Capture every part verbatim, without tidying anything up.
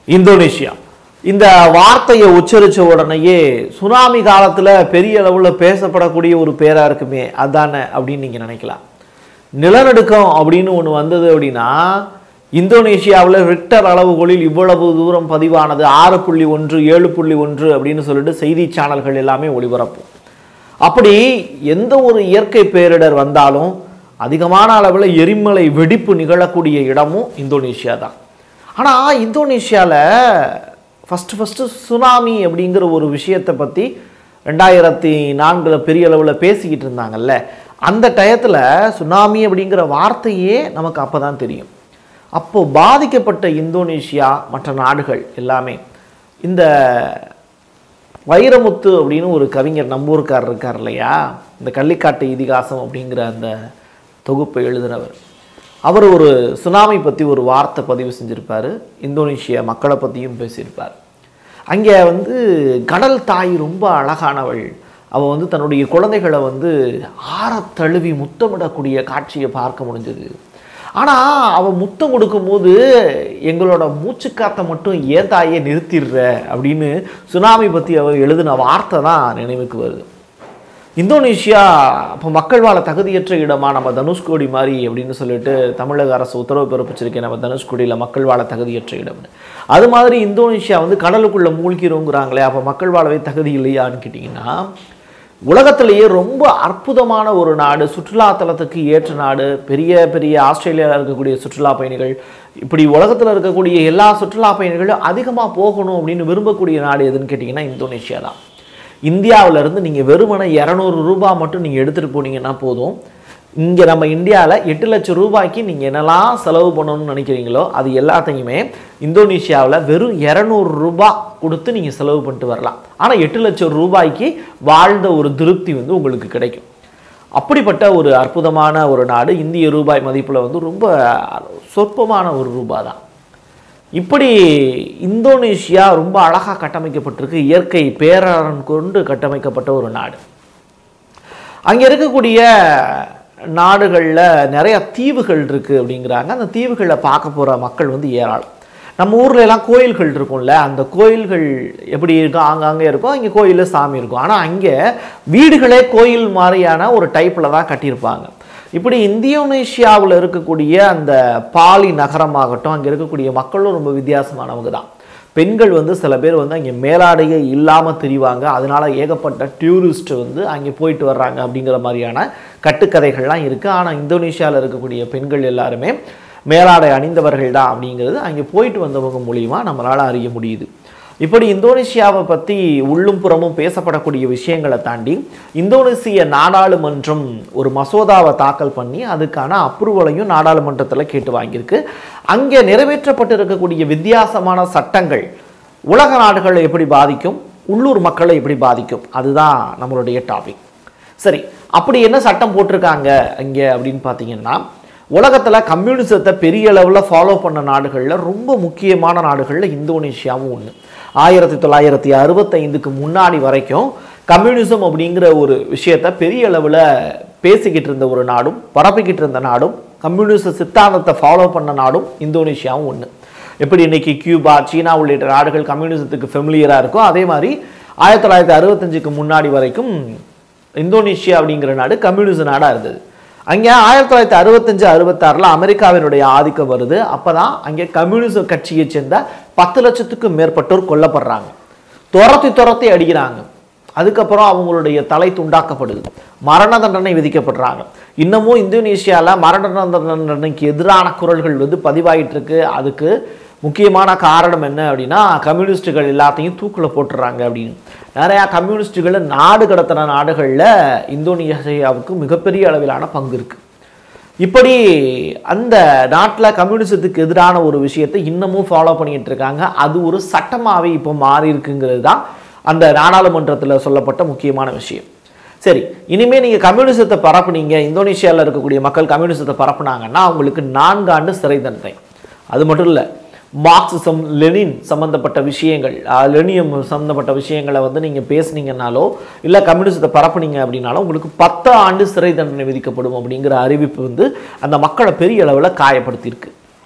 Indonesia இந்த வார்த்தையை உச்சரிச்ச உடனேயே சுனாமி காலத்துல பெரிய அளவுல பேசப்படக்கூடிய ஒரு பேரா இருக்குமே அதானே அப்படின்னு நீங்க நினைக்கலாம். நிலநடுக்கம் அப்படின்னு ஒன்று வந்தது அப்படின்னா இந்தோனேஷியாவில் ரிக்டர் அளவுகோலில் இவ்வளவு தூரம் பதிவானது ஆறு புள்ளி ஒன்று ஏழு புள்ளி ஒன்று அப்படின்னு சொல்லிட்டு செய்தி சேனல்கள் எல்லாமே ஒளிபரப்பும். அப்படி எந்த ஒரு இயற்கை பேரிடர் வந்தாலும் அதிகமான அளவில் எரிமலை வெடிப்பு நிகழக்கூடிய இடமும் இந்தோனேஷியா தான். ஆனால் இந்தோனேஷியாவில் ஃபஸ்ட்டு ஃபஸ்ட்டு சுனாமி அப்படிங்கிற ஒரு விஷயத்தை பற்றி ரெண்டாயிரத்தி நான்கில் பெரிய அளவில் பேசிக்கிட்டு இருந்தாங்கல்ல, அந்த டயத்தில் சுனாமி அப்படிங்கிற வார்த்தையே நமக்கு அப்போ தான் தெரியும். அப்போது பாதிக்கப்பட்ட இந்தோனேஷியா மற்ற நாடுகள் எல்லாமே இந்த வைரமுத்து அப்படின்னு ஒரு கவிஞர் நம்பூர்கார் இருக்கார் இல்லையா, இந்த கள்ளிக்காட்டு இதிகாசம் அப்படிங்கிற அந்த தொகுப்பை எழுதுகிறவர், அவர் ஒரு சுனாமி பற்றி ஒரு வார்த்தை பதிவு செஞ்சுருப்பார். இந்தோனேஷியா மக்களை பற்றியும் பேசியிருப்பார். அங்கே வந்து கடல் தாய் ரொம்ப அழகானவள், அவள் வந்து தன்னுடைய குழந்தைகளை வந்து ஆற தழுவி முத்தமிடக்கூடிய காட்சியை பார்க்க முடிஞ்சது. ஆனால் அவள் முத்தம் கொடுக்கும்போது எங்களோட மூச்சுக்காத்தை மட்டும் ஏன் தாயே நிறுத்திடுற அப்படின்னு சுனாமி பற்றி அவர் எழுதின வார்த்தை தான் நினைவுக்கு வருது. இந்தோனேஷியா இப்போ மக்கள் வாழ தகுதியற்ற இடமா, நம்ம தனுஷ்கோடி மாதிரி அப்படின்னு சொல்லிட்டு தமிழக அரசு உத்தரவு பிறப்பிச்சிருக்கேன், நம்ம தனுஷ்கோடியில் மக்கள் வாழ தகுதியற்ற இடம்னு. அது மாதிரி இந்தோனேஷியா வந்து கடலுக்குள்ளே மூழ்கிறோங்கிறாங்களே, அப்போ மக்கள் வாழவே தகுதி இல்லையான்னு கேட்டிங்கன்னா, உலகத்திலேயே ரொம்ப அற்புதமான ஒரு நாடு, சுற்றுலாத்தலத்துக்கு ஏற்ற நாடு, பெரிய பெரிய ஆஸ்திரேலியாவில் இருக்கக்கூடிய சுற்றுலா பயணிகள், இப்படி உலகத்தில் இருக்கக்கூடிய எல்லா சுற்றுலா பயணிகளும் அதிகமாக போகணும் அப்படின்னு விரும்பக்கூடிய நாடு எதுன்னு கேட்டிங்கன்னா இந்தோனேஷியா தான். இந்தியாவிலேருந்து நீங்கள் வெறுமனை இரநூறு ரூபாய் மட்டும் நீங்கள் எடுத்துகிட்டு போனீங்கன்னா போதும், இங்கே நம்ம இந்தியாவில் எட்டு லட்சம் ரூபாய்க்கு நீங்கள் என்னெல்லாம் செலவு பண்ணணும்னு நினைக்கிறீங்களோ அது எல்லாத்தையுமே இந்தோனேஷியாவில் வெறும் இரநூறு ரூபாய் கொடுத்து நீங்கள் செலவு பண்ணிட்டு வரலாம். ஆனால் எட்டு லட்சம் ரூபாய்க்கு வாழ்ந்த ஒரு திருப்தி வந்து உங்களுக்கு கிடைக்கும். அப்படிப்பட்ட ஒரு அற்புதமான ஒரு நாடு. இந்திய ரூபாய் மதிப்பில் வந்து ரொம்ப சொற்பமான ஒரு ரூபாய் தான். இப்படி இந்தோனேஷியா ரொம்ப அழகாக கட்டமைக்கப்பட்டிருக்கு, இயற்கை பேரரண் கொண்டு கட்டமைக்கப்பட்ட ஒரு நாடு. அங்கே இருக்கக்கூடிய நாடுகளில் நிறையா தீவுகள் இருக்குது அப்படிங்கிறாங்க. அந்த தீவுகளை பார்க்க போகிற மக்கள் வந்து ஏராளம். நம்ம ஊரில் எல்லாம் கோயில்கள் இருக்கும்ல, அந்த கோயில்கள் எப்படி இருக்கும், ஆங்காங்கே இருக்கும், அங்கே கோயிலில் சாமி இருக்கும். ஆனால் அங்கே வீடுகளே கோயில் மாதிரியான ஒரு டைப்பில் தான் கட்டியிருப்பாங்க. இப்படி இந்தோனேஷியாவில் இருக்கக்கூடிய அந்த பாலி நகரமாகட்டும், அங்கே இருக்கக்கூடிய மக்களும் ரொம்ப வித்தியாசமானவங்க தான். பெண்கள் வந்து சில பேர் வந்து அங்கே மேலாடையே இல்லாமல் தெரிவாங்க, அதனால ஏகப்பட்ட டூரிஸ்ட் வந்து அங்கே போயிட்டு வர்றாங்க அப்படிங்கிற மாதிரியான கட்டுக்கதைகள்லாம் இருக்குது. ஆனால் இந்தோனேஷியாவில் இருக்கக்கூடிய பெண்கள் எல்லாருமே மேலாடை அணிந்தவர்கள் தான் அப்படிங்கிறது அங்கே போயிட்டு வந்தவங்க மூலிமா நம்மளால் அறிய முடியுது. இப்படி இந்தோனேஷியாவை பற்றி உள்ளும் புறமும் பேசப்படக்கூடிய விஷயங்களை தாண்டி இந்தோனேசிய நாடாளுமன்றம் ஒரு மசோதாவை தாக்கல் பண்ணி அதுக்கான அப்ரூவலையும் நாடாளுமன்றத்தில் கேட்டு வாங்கியிருக்கு. அங்கே நிறைவேற்றப்பட்டு இருக்கக்கூடிய வித்தியாசமான சட்டங்கள் உலக நாடுகளை எப்படி பாதிக்கும், உள்ளூர் மக்களை எப்படி பாதிக்கும், அதுதான் நம்மளுடைய டாபிக். சரி, அப்படி என்ன சட்டம் போட்டிருக்காங்க அங்கே அப்படின்னு பார்த்தீங்கன்னா, உலகத்தில் கம்யூனிசத்தை பெரிய அளவில் ஃபாலோ பண்ண நாடுகளில் ரொம்ப முக்கியமான நாடுகளில் இந்தோனேஷியாவும் ஒன்று. ஆயிரத்தி தொள்ளாயிரத்தி அறுபத்தைந்துக்கு முன்னாடி வரைக்கும் கம்யூனிசம் அப்படிங்கிற ஒரு விஷயத்தை பெரிய அளவில் பேசிக்கிட்டு இருந்த ஒரு நாடும் பரப்பிக்கிட்டு இருந்த நாடும் கம்யூனிச சித்தாந்தத்தை ஃபாலோ பண்ண நாடும் இந்தோனேஷியாவும் ஒன்று. எப்படி இன்னைக்கு கியூபா, சீனா உள்ளிட்ட நாடுகள் கம்யூனிசத்துக்கு ஃபெமிலியராக இருக்கோ, அதே மாதிரி ஆயிரத்தி தொள்ளாயிரத்தி அறுபத்தஞ்சுக்கு முன்னாடி வரைக்கும் இந்தோனேஷியா அப்படிங்கிற நாடு கம்யூனிச நாடாக இருந்தது. அங்கே ஆயிரத்தி தொள்ளாயிரத்தி அறுபத்தஞ்சு அறுபத்தாறில் அமெரிக்காவினுடைய ஆதிக்கம் வருது. அப்போ தான் அங்கே கம்யூனிச கட்சியை சேர்ந்த பத்து லட்சத்துக்கும் மேற்பட்டோர் கொல்லப்படுறாங்க, துரத்தி துரத்தி அடிக்கிறாங்க. அதுக்கப்புறம் அவங்களுடைய தலை துண்டாக்கப்படுது, மரண தண்டனை விதிக்கப்படுறாங்க. இன்னமும் இந்தோனேஷியாவில் மரண தண்டனைக்கு எதிரான குரல்கள் வந்து பதிவாயிட்டு இருக்கு. அதுக்கு முக்கியமான காரணம் என்ன அப்படின்னா, கம்யூனிஸ்டுகள் எல்லாத்தையும் தூக்கில் போட்டுறாங்க அப்படின்னு. நிறையா கம்யூனிஸ்டுகளை நாடு கடத்தின நாடுகளில் இந்தோனேஷியாவுக்கு மிகப்பெரிய அளவிலான பங்கு இருக்குது. இப்படி அந்த நாட்டில் கம்யூனிசத்துக்கு எதிரான ஒரு விஷயத்தை இன்னமும் ஃபாலோ பண்ணிகிட்டு இருக்காங்க. அது ஒரு சட்டமாகவே இப்போ மாறி இருக்குங்கிறது தான் அந்த நாடாளுமன்றத்தில் சொல்லப்பட்ட முக்கியமான விஷயம். சரி, இனிமேல் நீங்கள் கம்யூனிசத்தை பரப்புனீங்க, இந்தோனேஷியாவில் இருக்கக்கூடிய மக்கள் கம்யூனிசத்தை பரப்புனாங்கன்னா அவங்களுக்கு நான்கு ஆண்டு சிறை தண்டனை. அது மட்டும் இல்லை, மார்க்சிசம் லெனின் சம்மந்தப்பட்ட விஷயங்கள், லெனியம் சம்மந்தப்பட்ட விஷயங்களை வந்து நீங்கள் பேசுனீங்கன்னாலோ இல்லை கம்யூனிசத்தை பரப்புனீங்க அப்படின்னாலும் உங்களுக்கு பத்து ஆண்டு சிறை தண்டனை விதிக்கப்படும் அப்படிங்கிற அறிவிப்பு வந்து அந்த மக்களை பெரிய அளவில் காயப்படுத்தியிருக்கு.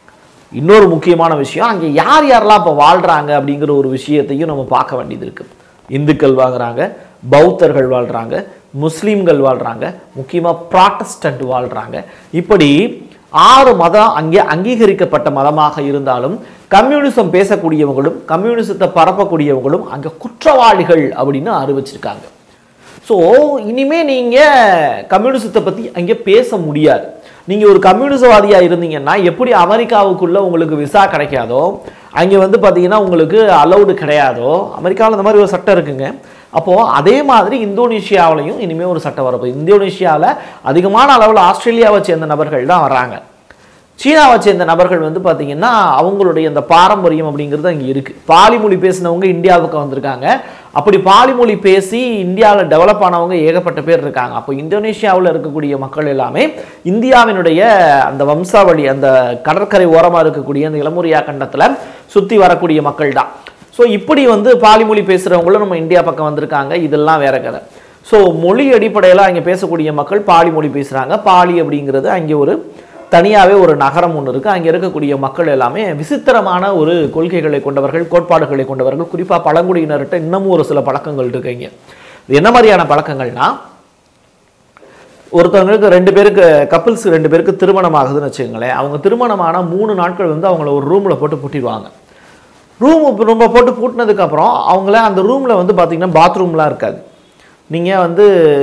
இன்னொரு முக்கியமான விஷயம், அங்கே யார் யாரெல்லாம் இப்போ வாழ்கிறாங்க அப்படிங்கிற ஒரு விஷயத்தையும் நம்ம பார்க்க வேண்டியது இருக்குது. இந்துக்கள் வாழ்கிறாங்க, பௌத்தர்கள் வாழ்கிறாங்க, முஸ்லீம்கள் வாழ்கிறாங்க, முக்கியமாக ப்ராட்டஸ்டன்ட் வாழ்கிறாங்க. இப்படி ஆறு மதம் அங்கே அங்கீகரிக்கப்பட்ட மதமாக இருந்தாலும் கம்யூனிசம் பேசக்கூடியவங்களும் கம்யூனிசத்தை பரப்பக்கூடியவங்களும் அங்கே குற்றவாளிகள் அப்படின்னு அறிவிச்சிருக்காங்க. ஸோ இனிமேல் நீங்கள் கம்யூனிசத்தை பற்றி அங்கே பேச முடியாது. நீங்கள் ஒரு கம்யூனிசவாதியாக இருந்தீங்கன்னா எப்படி அமெரிக்காவுக்குள்ளே உங்களுக்கு விசா கிடைக்காதோ, அங்கே வந்து பார்த்தீங்கன்னா உங்களுக்கு அலௌடு கிடையாதோ, அமெரிக்காவில் இந்த மாதிரி ஒரு சட்டம் இருக்குங்க. அப்போது அதே மாதிரி இந்தோனேஷியாவிலையும் இனிமேல் ஒரு சட்டம் வரப்போகுது. இந்தோனேஷியாவில் அதிகமான அளவில் ஆஸ்திரேலியாவை சேர்ந்த நபர்கள் தான் வராங்க. சீனாவை சேர்ந்த நபர்கள் வந்து பார்த்திங்கன்னா அவங்களுடைய அந்த பாரம்பரியம் அப்படிங்கிறது அங்கே இருக்குது. பாலி மொழி பேசினவங்க இந்தியாவுக்கு வந்திருக்காங்க. அப்படி பாலி மொழி பேசி இந்தியாவில் டெவலப் ஆனவங்க ஏகப்பட்ட பேர் இருக்காங்க. அப்போ இந்தோனேஷியாவில் இருக்கக்கூடிய மக்கள் எல்லாமே இந்தியாவினுடைய அந்த வம்சாவளி, அந்த கடற்கரை ஓரமாக இருக்கக்கூடிய அந்த இளமுரியா கண்டத்தில் சுற்றி வரக்கூடிய மக்கள் தான். ஸோ இப்படி வந்து பாலி மொழி பேசுகிறவங்களும் நம்ம இந்தியா பக்கம் வந்திருக்காங்க. இதெல்லாம் வேற கதை. ஸோ மொழி அடிப்படையில் அங்கே பேசக்கூடிய மக்கள் பாலி மொழி பேசுகிறாங்க. பாலி அப்படிங்கிறது அங்கே ஒரு தனியாகவே ஒரு நகரம் ஒன்று இருக்குது. அங்கே இருக்கக்கூடிய மக்கள் எல்லாமே விசித்திரமான ஒரு கொள்கைகளை கொண்டவர்கள், கோட்பாடுகளை கொண்டவர்கள். குறிப்பாக பழங்குடியினர்கிட்ட இன்னமும் ஒரு சில பழக்கங்கள் இருக்குங்க. இது என்ன மாதிரியான பழக்கங்கள்னா, ஒருத்தவங்களுக்கு ரெண்டு பேருக்கு கப்பிள்ஸ் ரெண்டு பேருக்கு திருமணம் ஆகுதுன்னு வச்சுக்கோங்களேன். அவங்க திருமணமான மூணு நாட்கள் வந்து அவங்கள ஒரு ரூமில் போட்டு பூட்டிடுவாங்க. ரூம் ரொம்ப போட்டு பூட்டினதுக்கப்புறம் அவங்கள அந்த ரூமில் வந்து பார்த்திங்கன்னா பாத்ரூம்லாம் இருக்காது. நீங்கள் வந்து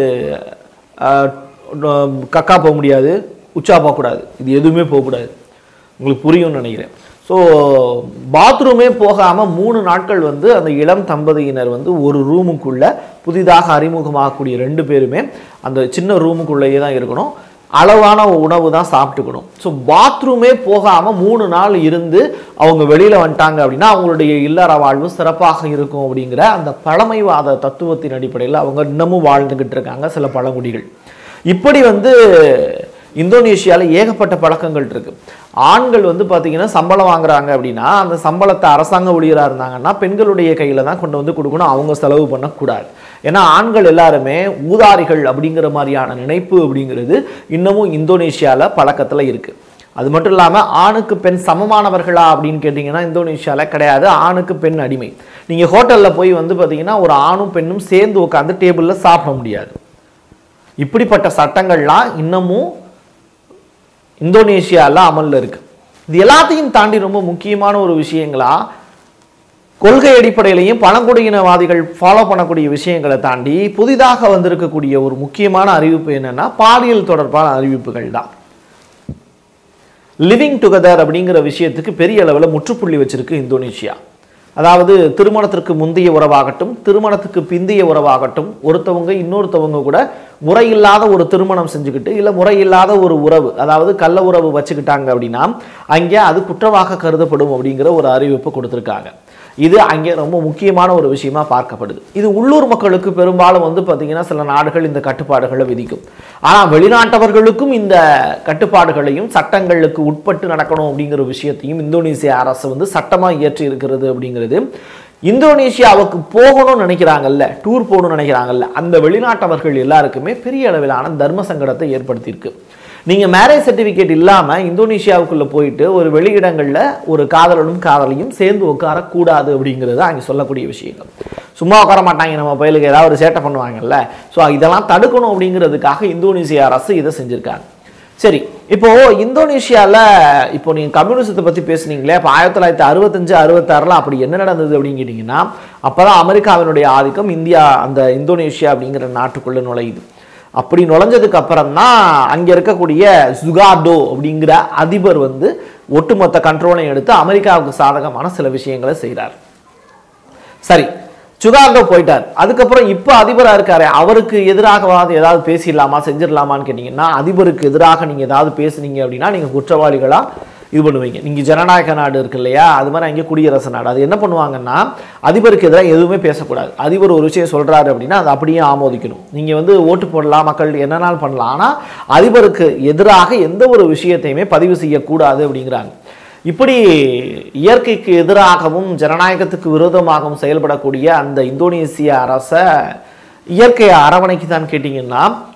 கக்கா போக முடியாது, உச்சா போகக்கூடாது, இது எதுவுமே போகக்கூடாது. உங்களுக்கு புரியும்னு நினைக்கிறேன். ஸோ பாத்ரூமே போகாமல் மூணு நாட்கள் வந்து அந்த இளம் தம்பதியினர் வந்து ஒரு ரூமுக்குள்ளே புதிதாக அறிமுகமாகக்கூடிய ரெண்டு பேருமே அந்த சின்ன ரூமுக்குள்ளேயே தான் இருக்கணும். அளவான உணவு தான் சாப்பிட்டுக்கணும். ஸோ பாத்ரூமே போகாமல் மூணு நாள் இருந்து அவங்க வெளியில் வந்துட்டாங்க அப்படின்னா அவங்களுடைய இல்லற வாழ்வு சிறப்பாக இருக்கும் அப்படிங்கிற அந்த பழமைவாத தத்துவத்தின் அடிப்படையில் அவங்க இன்னமும் வாழ்ந்துக்கிட்டு இருக்காங்க சில பழங்குடிகள். இப்படி வந்து இந்தோனேஷியாவில் ஏகப்பட்ட பழக்கங்கள் இருக்குது. ஆண்கள் வந்து பார்த்திங்கன்னா சம்பளம் வாங்குறாங்க அப்படின்னா அந்த சம்பளத்தை அரசாங்க ஊழியராக இருந்தாங்கன்னா பெண்களுடைய கையில் தான் கொண்டு வந்து கொடுக்கணும், அவங்க செலவு பண்ணக்கூடாது. ஏன்னா ஆண்கள் எல்லாருமே ஊதாரிகள் அப்படிங்கிற மாதிரியான நினைப்பு அப்படிங்கிறது இன்னமும் இந்தோனேஷியாவில் பழக்கத்தில் இருக்குது. அது மட்டும் இல்லாமல் ஆணுக்கு பெண் சமமானவர்களா அப்படின்னு கேட்டிங்கன்னா இந்தோனேஷியாவில் கிடையாது. ஆணுக்கு பெண் அடிமை. நீங்கள் ஹோட்டலில் போய் வந்து பார்த்திங்கன்னா ஒரு ஆணும் பெண்ணும் சேர்ந்து உட்காந்து டேபிளில் சாப்பிட முடியாது. இப்படிப்பட்ட சட்டங்கள்லாம் இன்னமும் இந்தோனேஷியாவில் அமலில் இருக்குது. இது எல்லாத்தையும் தாண்டி ரொம்ப முக்கியமான ஒரு விஷயங்களா கொள்கை அடிப்படையிலையும் பழங்குடியினவாதிகள் ஃபாலோ பண்ணக்கூடிய விஷயங்களை தாண்டி புதிதாக வந்திருக்கக்கூடிய ஒரு முக்கியமான அறிவிப்பு என்னன்னா பாலியல் தொடர்பான அறிவிப்புகள் தான். லிவிங் டுகெதர் அப்படிங்கிற விஷயத்துக்கு பெரிய அளவில் முற்றுப்புள்ளி வச்சிருக்கு இந்தோனேஷியா. அதாவது திருமணத்திற்கு முந்தைய உறவாகட்டும் திருமணத்துக்கு பிந்தைய உறவாகட்டும் ஒருத்தவங்க இன்னொருத்தவங்க கூட முறையில்லாத ஒரு திருமணம் செஞ்சுக்கிட்டு இல்லை முறையில்லாத ஒரு உறவு, அதாவது கள்ள உறவு வச்சுக்கிட்டாங்க அப்படின்னா அங்கே அது குற்றமாக கருதப்படும் அப்படிங்கிற ஒரு அறிவிப்பு கொடுத்துருக்காங்க. இது அங்கே ரொம்ப முக்கியமான ஒரு விஷயமா பார்க்கப்படுது. இது உள்ளூர் மக்களுக்கு பெரும்பாலும் வந்து பார்த்திங்கன்னா சில நாடுகள் இந்த கட்டுப்பாடுகளை விதிக்கும். ஆனால் வெளிநாட்டவர்களுக்கும் இந்த கட்டுப்பாடுகளையும் சட்டங்களுக்கு உட்பட்டு நடக்கணும் அப்படிங்கிற விஷயத்தையும் இந்தோனேசிய அரசு வந்து சட்டமாக இயற்றி இருக்கிறது. அப்படிங்கிறது இந்தோனேஷியாவுக்கு போகணும்னு நினைக்கிறாங்கல்ல, டூர் போகணும்னு நினைக்கிறாங்கல்ல, அந்த வெளிநாட்டவர்கள் எல்லாருக்குமே பெரிய அளவிலான தர்ம சங்கடத்தை ஏற்படுத்தியிருக்கு. நீங்கள் மேரேஜ் சர்டிஃபிகேட் இல்லாமல் இந்தோனேஷியாவுக்குள்ளே போயிட்டு ஒரு வெளியிடங்களில் ஒரு காதலனும் காதலியும் சேர்ந்து உட்காரக்கூடாது அப்படிங்கிறது அங்கே சொல்லக்கூடிய விஷயங்கள். சும்மா உட்கார மாட்டாங்க, நம்ம பயிலுக்கு ஏதாவது ஒரு சேட்டை பண்ணுவாங்கல்ல. ஸோ இதெல்லாம் தடுக்கணும் அப்படிங்கிறதுக்காக இந்தோனேசிய அரசு இதை செஞ்சுருக்காங்க. சரி, இப்போது இந்தோனேஷியாவில் இப்போ நீங்கள் கம்யூனிசத்தை பற்றி பேசுனீங்களே, இப்போ ஆயிரத்தி தொள்ளாயிரத்தி அறுபத்தஞ்சு அறுபத்தாறில் அப்படி என்ன நடந்தது அப்படின்னு கேட்டிங்கன்னா அப்போ தான் அமெரிக்காவினுடைய ஆதிக்கம் இந்தியா அந்த இந்தோனேஷியா அப்படிங்கிற நாட்டுக்குள்ளே நுழையுது. அப்படி நுழைஞ்சதுக்கு அப்புறம் தான் அங்கே இருக்கக்கூடிய சுகார்டோ அப்படிங்கிற அதிபர் வந்து ஒட்டுமொத்த கண்ட்ரோலையும் எடுத்து அமெரிக்காவுக்கு சாதகமான சில விஷயங்களை செய்கிறார். சரி, சுகார்டோ போயிட்டார். அதுக்கப்புறம் இப்போ அதிபராக இருக்காரு, அவருக்கு எதிராகவாது ஏதாவது பேசிடலாமா செஞ்சிடலாமான்னு கேட்டிங்கன்னா அதிபருக்கு எதிராக நீங்கள் ஏதாவது பேசுனீங்க அப்படின்னா நீங்கள் குற்றவாளிகளாக இது பண்ணுவீங்க. நீங்கள் ஜனநாயக நாடு இருக்கு இல்லையா, அது மாதிரி அங்கே குடியரசு நாடு. அது என்ன பண்ணுவாங்கன்னா அதிபருக்கு எதிராக எதுவுமே பேசக்கூடாது. அதிபர் ஒரு விஷயம் சொல்கிறாரு அப்படின்னா அது அப்படியே ஆமோதிக்கணும். நீங்கள் வந்து ஓட்டு போடலாம், மக்கள் என்னன்னாலும் பண்ணலாம், ஆனால் அதிபருக்கு எதிராக எந்த ஒரு விஷயத்தையுமே பதிவு செய்யக்கூடாது அப்படிங்கிறாங்க. இப்படி இயற்கைக்கு எதிராகவும் ஜனநாயகத்துக்கு விரோதமாகவும் செயல்படக்கூடிய அந்த இந்தோனேசிய அரசை இயற்கையை அரவணைக்கு தான் கேட்டிங்கன்னா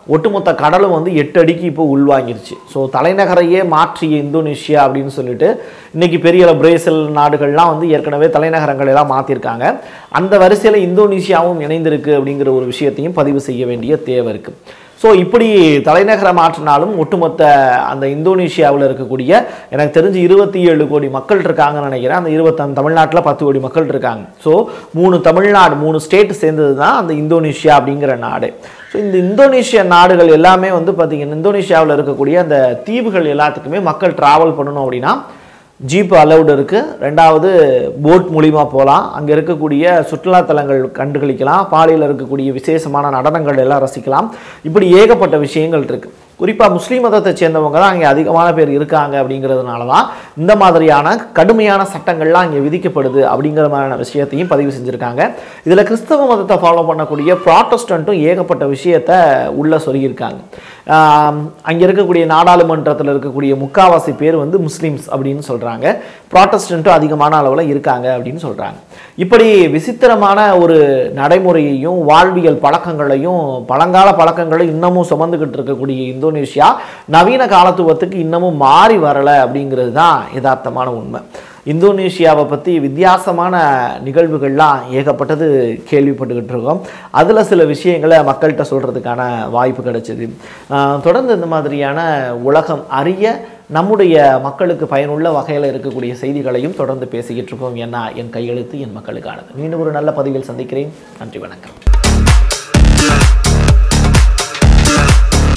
ஒட்டுமொத்த கடலும் வந்து எட்டு அடிக்கு இப்போ உள்வாங்கிருச்சு. ஸோ தலைநகரையே மாற்றிய இந்தோனேஷியா அப்படின்னு சொல்லிட்டு இன்றைக்கி பெரிய பிரேசில் நாடுகள்லாம் வந்து ஏற்கனவே தலைநகரங்கள் எல்லாம் மாற்றிருக்காங்க. அந்த வரிசையில் இந்தோனேஷியாவும் இணைந்திருக்கு அப்படிங்கிற ஒரு விஷயத்தையும் பதிவு செய்ய வேண்டிய தேவை இருக்குது. ஸோ இப்படி தலைநகரை மாற்றினாலும் ஒட்டுமொத்த அந்த இந்தோனேஷியாவில் இருக்கக்கூடிய எனக்கு தெரிஞ்சு இருபத்தி ஏழு கோடி மக்கள் இருக்காங்கன்னு நினைக்கிறேன். அந்த இருபத்தி தமிழ்நாட்டில் பத்து கோடி மக்கள் இருக்காங்க. ஸோ மூணு தமிழ்நாடு மூணு ஸ்டேட் சேர்ந்தது தான் அந்த இந்தோனேஷியா அப்படிங்கிற நாடு. ஸோ இந்த இந்தோனேஷியா நாடுகள் எல்லாமே வந்து பார்த்திங்கன்னா இந்தோனேஷியாவில் இருக்கக்கூடிய அந்த தீவுகள் எல்லாத்துக்குமே மக்கள் ட்ராவல் பண்ணணும் அப்படின்னா ஜீப் அலவுடு இருக்குது. ரெண்டாவது போட் மூலிமா போகலாம். அங்கே இருக்கக்கூடிய சுற்றுலாத்தலங்கள் கண்டுகளிக்கலாம். பாலியில் இருக்கக்கூடிய விசேஷமான நடனங்கள் எல்லாம் ரசிக்கலாம். இப்படி ஏகப்பட்ட விஷயங்கள் இருக்குது. குறிப்பாக முஸ்லீம் மதத்தை சேர்ந்தவங்க தான் அங்கே அதிகமான பேர் இருக்காங்க. அப்படிங்கிறதுனால தான் இந்த மாதிரியான கடுமையான சட்டங்கள்லாம் இங்கே விதிக்கப்படுது அப்படிங்கிற மாதிரியான விஷயத்தையும் பதிவு செஞ்சுருக்காங்க. இதில் கிறிஸ்தவ மதத்தை ஃபாலோ பண்ணக்கூடிய ப்ராட்டஸ்டண்ட்டும் ஏகப்பட்ட விஷயத்தை உள்ளே சொல்லியிருக்காங்க. அங்கே இருக்கக்கூடிய நாடாளுமன்றத்தில் இருக்கக்கூடிய முக்காவாசி பேர் வந்து முஸ்லீம்ஸ் அப்படின்னு சொல்கிறாங்க. ப்ராட்டஸ்டண்ட்டும் அதிகமான அளவில் இருக்காங்க அப்படின்னு சொல்கிறாங்க. இப்படி விசித்திரமான ஒரு நடைமுறையையும் வாழ்வியல் பழக்கங்களையும் பழங்கால பழக்கங்களை இன்னமும் சுமந்துக்கிட்டு இருக்கக்கூடிய இந்தோனேஷியா நவீன காலத்துவத்துக்கு இன்னமும் மாறி வரலை அப்படிங்கிறது தான் யதார்த்தமான உண்மை. இந்தோனேஷியாவை பற்றி வித்தியாசமான நிகழ்வுகள்லாம் ஏகப்பட்டது கேள்விப்பட்டுக்கிட்டு இருக்கோம். அதில் சில விஷயங்களை மக்கள்கிட்ட சொல்கிறதுக்கான வாய்ப்பு கிடைச்சிது. தொடர்ந்து இந்த மாதிரியான உலகம் அறிய நம்முடைய மக்களுக்கு பயனுள்ள வகையில் இருக்கக்கூடிய செய்திகளையும் தொடர்ந்து பேசிக்கிட்டு இருக்கோம். ஏன்னா என் கையெழுத்து என் மக்களுக்கானது. மீண்டும் ஒரு நல்ல பதிவில் சந்திக்கிறேன். நன்றி, வணக்கம்.